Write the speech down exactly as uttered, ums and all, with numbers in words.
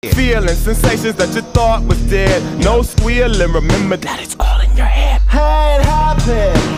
Feeling sensations that you thought was dead. No squealing, remember that it's all in your head. Hey, it happened.